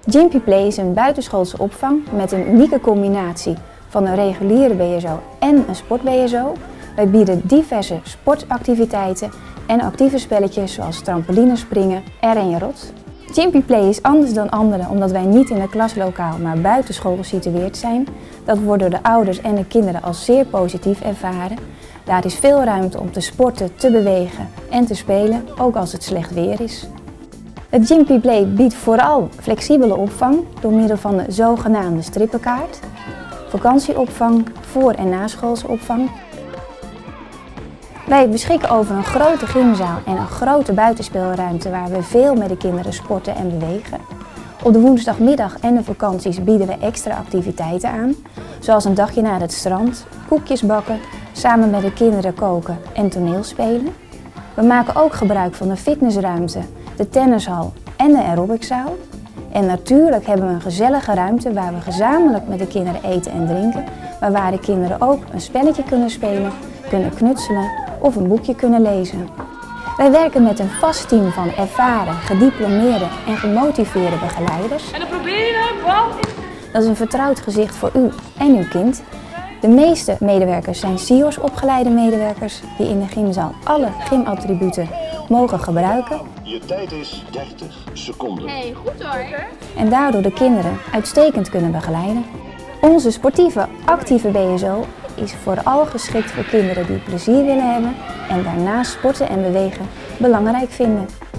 Gympie Play is een buitenschoolse opvang met een unieke combinatie van een reguliere BSO en een sport-BSO. Wij bieden diverse sportactiviteiten en actieve spelletjes zoals trampolinespringen, RN-rot. Gympie Play is anders dan anderen omdat wij niet in het klaslokaal, maar buitenschool gesitueerd zijn. Dat wordt door de ouders en de kinderen als zeer positief ervaren. Daar is veel ruimte om te sporten, te bewegen en te spelen, ook als het slecht weer is. Het Gympie Play biedt vooral flexibele opvang door middel van de zogenaamde strippenkaart, vakantieopvang, voor- en naschoolse opvang. Wij beschikken over een grote gymzaal en een grote buitenspeelruimte waar we veel met de kinderen sporten en bewegen. Op de woensdagmiddag en de vakanties bieden we extra activiteiten aan, zoals een dagje naar het strand, koekjes bakken, samen met de kinderen koken en toneelspelen. We maken ook gebruik van de fitnessruimte, de tennishal en de aerobiczaal. En natuurlijk hebben we een gezellige ruimte waar we gezamenlijk met de kinderen eten en drinken, maar waar de kinderen ook een spelletje kunnen spelen, kunnen knutselen of een boekje kunnen lezen. Wij werken met een vast team van ervaren, gediplomeerde en gemotiveerde begeleiders. En dan probeer je de bal in. Dat is een vertrouwd gezicht voor u en uw kind. De meeste medewerkers zijn CIOS-opgeleide medewerkers die in de gymzaal alle gymattributen mogen gebruiken. Je tijd is 30 seconden. Hey, goed hoor. En daardoor de kinderen uitstekend kunnen begeleiden. Onze sportieve, actieve BSO is vooral geschikt voor kinderen die plezier willen hebben en daarnaast sporten en bewegen belangrijk vinden.